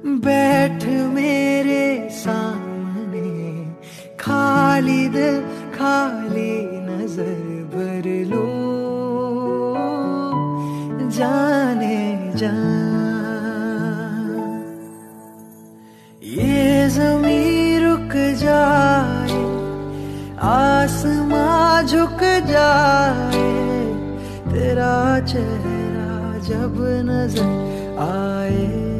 बैठ मेरे सामने, खाली दिल खाली नजर भर लूं, जाने जा। ये ज़मीं रुक जाए, आसमां झुक जाए, तेरा चेहरा जब नजर आए।